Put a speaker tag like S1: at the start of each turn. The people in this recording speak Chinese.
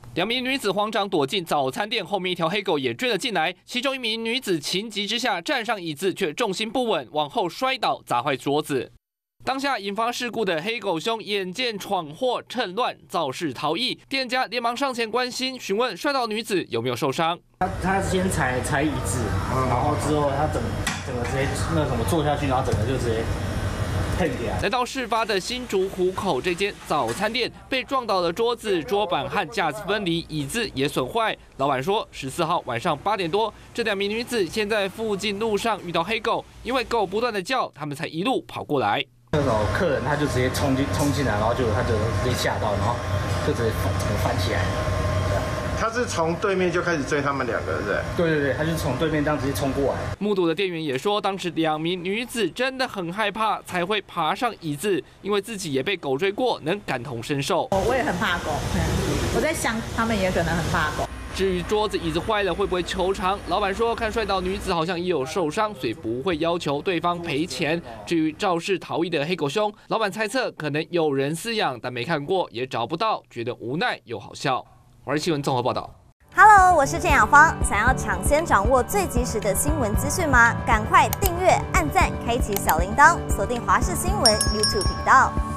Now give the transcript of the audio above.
S1: 2名女子慌张躲进早餐店，后面一条黑狗也追了进来。其中一名女子情急之下站上椅子，却重心不稳，往后摔倒，砸坏桌子。当下引发事故的黑狗兄眼见闯祸，趁乱肇事逃逸，店家连忙上前关心，询问摔倒女子有没有受伤。
S2: 他先踩椅子，然后之后他整个直接那什么坐下去，然后整个就直接。
S1: 来到事发的新竹湖口这间早餐店，被撞倒的桌子、桌板和架子分离，椅子也损坏。老板说，14号晚上8点多，这2名女子先在附近路上遇到黑狗，因为狗不断的叫，他们才一路跑过来。
S2: 那种客人他就直接冲进来，然后他就直接吓到，然后就直接翻起来。
S3: 他是从对面就开始追他们2个，对，
S2: 他就是从对面这样直接冲过来。
S1: 目睹的店员也说，当时2名女子真的很害怕，才会爬上椅子，因为自己也被狗追过，能感同身受。
S4: 我也很怕狗，我在想他们也可能很怕狗。
S1: 至于桌子、椅子坏了会不会求偿，老板说看摔倒女子好像也有受伤，所以不会要求对方赔钱。至于肇事逃逸的黑狗兄，老板猜测可能有人饲养，但没看过，也找不到，觉得无奈又好笑。华视新闻综合报道。
S5: Hello， 我是郑雅芳。想要抢先掌握最及时的新闻资讯吗？赶快订阅、按赞、开启小铃铛，锁定华视新闻 YouTube 频道。